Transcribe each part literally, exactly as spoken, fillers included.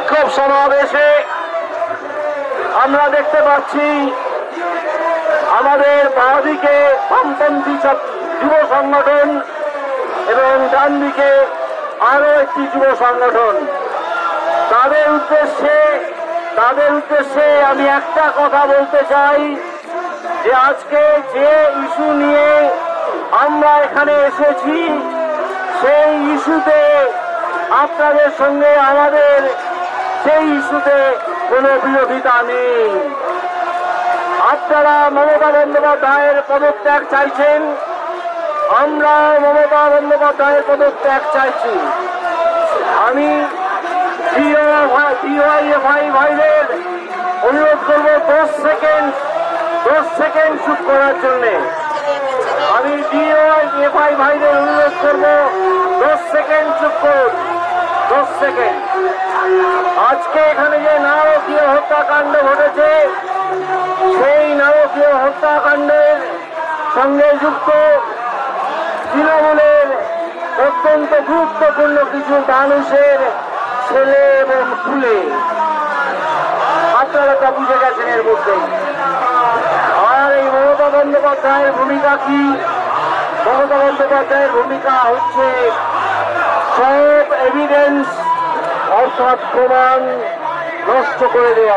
বিক্ষোভ সমাবেশে আমরা দেখতে পাচ্ছি আমাদের বাঁদিকে বামপন্থী যুব সংগঠন এবং ডান দিকে আরো একটি যুব সংগঠন। তাদের উদ্দেশ্যে তাদের উদ্দেশ্যে আমি একটা কথা বলতে চাই যে আজকে যে ইস্যু নিয়ে আমরা এখানে এসেছি সেই ইস্যুতে আপনাদের সঙ্গে আমাদের সেই ইস্যুতে কোনো বিরোধিতা নেই। আপনারা মমতা বন্দ্যোপাধ্যায়ের পদত্যাগ চাইছেন, আমরা মমতা বন্দ্যোপাধ্যায়ের পদত্যাগ চাইছি। আমি ডিওয়াইএফআই ভাইদের অনুরোধ করবো দশ সেকেন্ড দশ সেকেন্ড চুপ করার জন্য। আমি ডিওয়াইএফআই ভাইদের অনুরোধ করবো দশ সেকেন্ড চুপ করুন, দশ সেকেন্ড। আজকে এখানে যে নারকীয় হত্যাকাণ্ড ঘটেছে সেই নারকীয় হত্যাকাণ্ডের সঙ্গে যুক্ত তৃণমূলের অত্যন্ত গুরুত্বপূর্ণ কিছু মানুষের ছেলে এবং ফুলে আপনারা তা বুঝে গেছেন এর মধ্যে। আর এই মমতা বন্দ্যোপাধ্যায়ের ভূমিকা কি? মমতা বন্দ্যোপাধ্যায়ের ভূমিকা হচ্ছে সব এভিডেন্স অর্থাৎ প্রমাণ নষ্ট করে দেওয়া।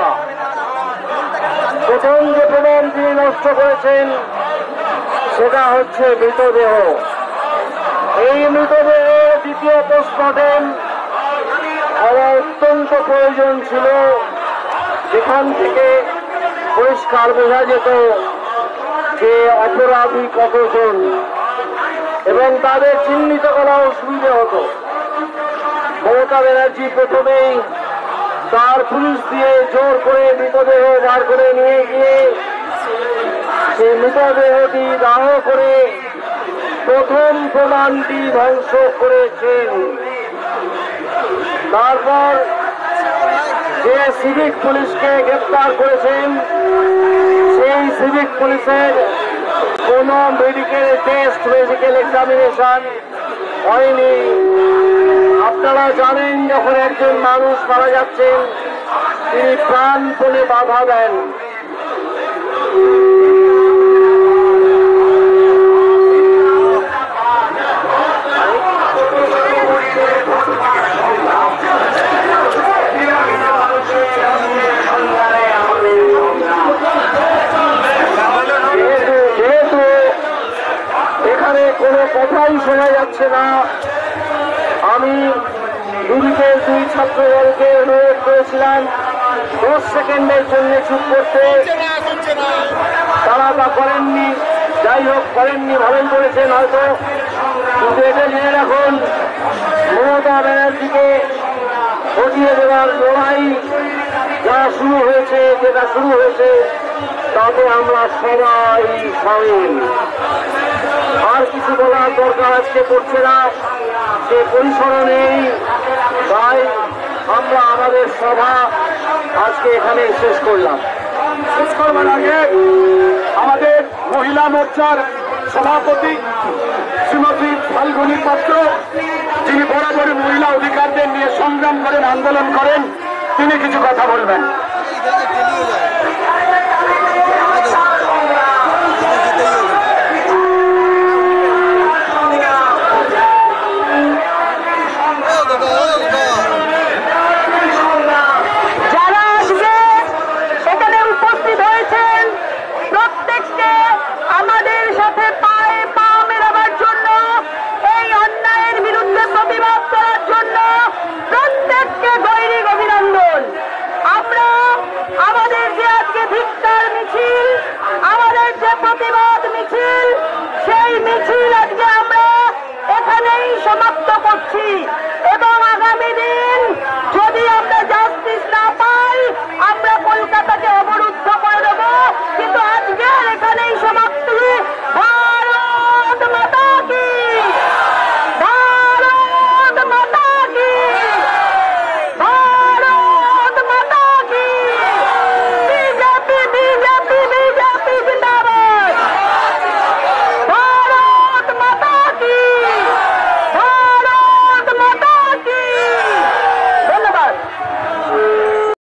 প্রথম যে প্রমাণ তিনি নষ্ট করেছেন সেটা হচ্ছে মৃতদেহ। এই মৃতদেহের দ্বিতীয় পোস্টমর্টেম আমার অত্যন্ত প্রয়োজন ছিল, যেখান থেকে পরিষ্কার বোঝা যেত যে অপরাধী কতজন এবং তাদের চিহ্নিত করা অসুবিধা হতো। মমতা ব্যানার্জি প্রথমেই তার পুলিশ দিয়ে জোর করে মৃতদেহ বার করে নিয়ে গিয়ে সেই মৃতদেহটি দাহ করে প্রথম প্রমাণটি ধ্বংস করেছেন। তারপর যে সিভিক পুলিশকে গ্রেপ্তার করেছেন সেই সিভিক পুলিশের কোন মেডিকেল টেস্ট মেডিকেল এক্সামিনেশন হয়নি। আপনারা জানেন যখন একজন মানুষ মারা যাচ্ছেন তিনি প্রাণপণে বাধা দেন। যেহেতু এখানে কোনো কথাই শোনা যাচ্ছে না, আমি দুদিকে দুই ছাত্রদলকে অনুরোধ করেছিলাম দশ সেকেন্ডের জন্য চুপ করতে। তারা তা করেননি, যাই হোক করেননি, ভালোই করেছেন হয়তো। কিন্তু এটা জেনে রাখুন, মমতা ব্যানার্জিকে হটিয়ে দেওয়ার লড়াই যা শুরু হয়েছে যেটা শুরু হয়েছে তাতে আমরা সবাই সামিল। আর কিছু বলার দরকার আজকে পড়ছে না, সে পরিসরও নেই, তাই আমরা আমাদের সভা আজকে এখানে শেষ করলাম। শেষ করবার আগে আমাদের মহিলা মোর্চার সভাপতি শ্রীমতী ফাল্গুনী পাত্র, যিনি বরাবরই মহিলা অধিকারদের নিয়ে সংগ্রাম করেন, আন্দোলন করেন, তিনি কিছু কথা বলবেন। প্রতিবাদ মিছিল সেই মিছিল